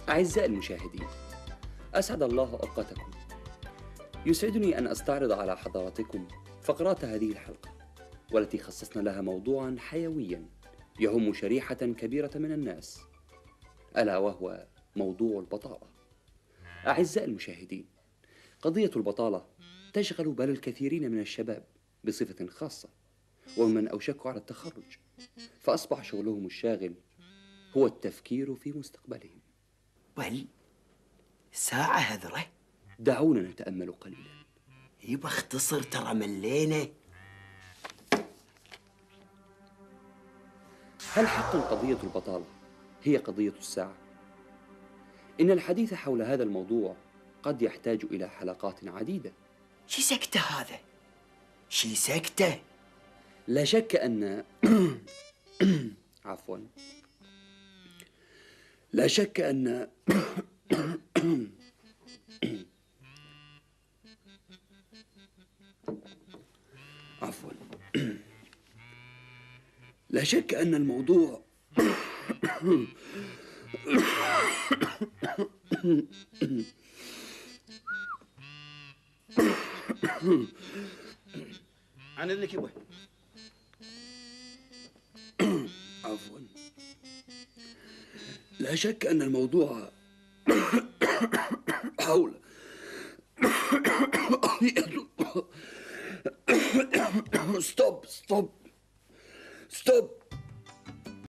أعزائي المشاهدين، أسعد الله أوقاتكم. يسعدني أن أستعرض على حضراتكم فقرات هذه الحلقة، والتي خصصنا لها موضوعاً حيوياً يهم شريحة كبيرة من الناس، ألا وهو موضوع البطالة. أعزائي المشاهدين، قضية البطالة تشغل بال الكثيرين من الشباب بصفة خاصة، ومن أوشكوا على التخرج، فأصبح شغلهم الشاغل هو التفكير في مستقبلهم. ساعة هذرة. دعونا نتأمل قليلا. يبا اختصر، ترى ملينا. هل حقا قضية البطالة هي قضية الساعة؟ إن الحديث حول هذا الموضوع قد يحتاج إلى حلقات عديدة. شي سكتة هذا؟ شي سكتة؟ لا شك أن عفوا، لا شك أن عفوا، لا شك أن الموضوع عن لك يبا. عفوا، لا شك أن الموضوع حول ستوب ستوب ستوب.